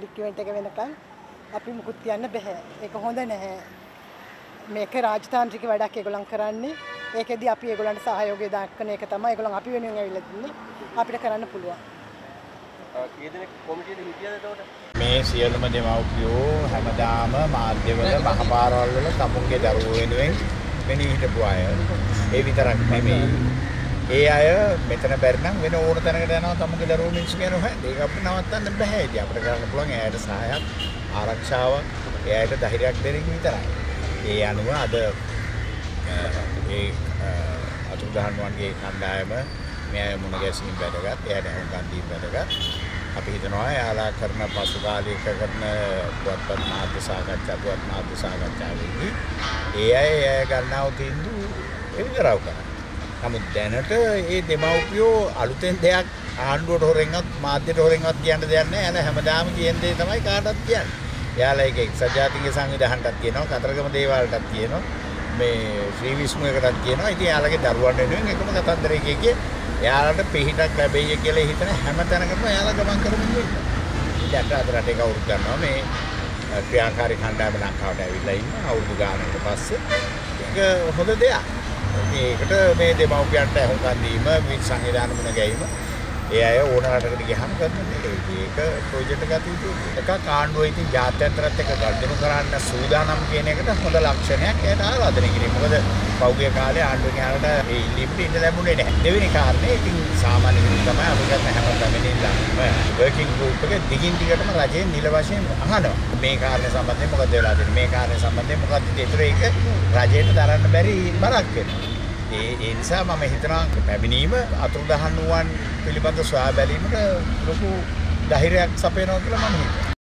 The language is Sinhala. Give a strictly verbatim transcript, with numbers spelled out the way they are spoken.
ඩොකියුමන්ට් එක වෙනකන් අපි මුකුත් කියන්න බෑ. ඒක හොඳ නැහැ. මේක රාජතාන්ත්‍රික වැඩක් ඒගොල්ලන් කරන්නේ. ඒකෙදි අපි ඒගොල්ලන්ට සහයෝගය දක්වන එක තමයි ඒගොල්ලන් අපි වෙනුවෙන් ඇවිල්ලා තින්නේ. අපිට කරන්න පුළුවන්. කී දෙනෙක් කොමිටියේද හිටියද එතකොට? මේ සියලුම දෙමව්පියෝ හැමදාම මාධ්‍යවල මහපාරවල් වල තමුන්ගේ දරුවෝ වෙනුවෙන් වෙණී හිටපු අය. ඒ විතරක් නෙමෙයි. ඒ අය මෙතන බැරි නම් වෙන ඕන තැනකට යනවා තමුන්ගේ දරුවෝ මිනිස්සු කියන හොයන්නේ. ඒක අපිට නවත්තන්න බෑ. ඉතින් අපිට කරන්න පුළුවන් එයාට සහායක්, ආරක්ෂාවක්, එයාට ධෛර්යයක් දෙන එක විතරයි. ඒ අනුව අද ඒ අතුරුදහන් වන්ගේ කණ්ඩායම මේ මුණ ගැසීම් වැඩගත්, එයාට හුඟක් දීම් වැඩගත්. අපි හිතනවා එයාලා කරන පසු කාලයක කරන පුවත්පත් මාධ්‍ය සාකච්ඡා, පුවත් මාධ්‍ය සාකච්ඡාවේදී ඒ අය එය ගන්නව තීන්දුව එවිතරව කරා. නමුත් දැනට මේ දෙමව්පියෝ අලුතෙන් දෙයක් ආණ්ඩුවට හොරෙන්වත් මාධ්‍යට හොරෙන්වත් කියන්න දෙයක් නැහැ. එයාලා හැමදාම කියන දේ තමයි කාටවත් කියන්නේ. එයාලා ඒක එක්සත් ජාතීන්ගේ සංවිධානයටත් කියනවා, කතරගම දේවාලටත් කියනවා, මේ ශ්‍රී විෂ්ණු එකටත් කියනවා. ඉතින් එයාලගේ දරුවන් වෙනුවෙන් එකම කතන්දරේ කිය එයාලට පිහිටක් ලැබෙයි කියලා හිතන හැම තැනකම එයාලා ගමන් කරමින් ඉන්නවා. ඉතින් අද රටේ කවුරුත් දන්නවා මේ ක්‍රියාකාරී කණ්ඩායම ලංකාවට ඇවිල්ලා ඉන්න අවුරුදු ගානකට පස්සේ. ඒක හොඳ දෙයක්. ඒකට මේ දෙමව්පියන්ට හුඟක් දීම, මේ සංවිධාන මුණ ගැනීම ඒ අය ඕන රටකට ගියහම කරන දෙයක්. ඒක ප්‍රොජෙක්ට් එකක් තියෙන්නේ. එකක් ආණ්ඩුව ඉතින් ජාත්‍යන්තරත් එක්ක ගනුදෙනු කරන්න සූදානම් කියන එකට හොඳ ලක්ෂණයක් ඒකට ආරාධනය කිරීම. මොකද පෞද්ගලික කාලේ ආණ්ඩුව යාලට ඒ ඉල්ලීමට ඉන්න ලැබුණේ නැහැ. දෙවෙනි කාරණේ ඉතින් සාමාන්‍ය විදිහට තමයි අපි කරන හැම තැනෙම වර්කින් ගෲප් එක දිගින් දිගටම රජයෙන් නිල වශයෙන් අහනවා. මේ කාරණේ සම්බන්ධයෙන් මොකද වෙලා තියෙන්නේ? මේ කාරණේ සම්බන්ධයෙන් මොකක්ද ඒතර ඒක රජයට දරන්න බැරි බරක් වෙනවා. ඒ ඒ නිසා මම හිතනවා පැමිණීම අතුරුදහන් වූවන් පිළිබඳ සොයා බැලීමට ලොකු ධෛර්යයක් සපයනවා කියලා මම හිතනවා.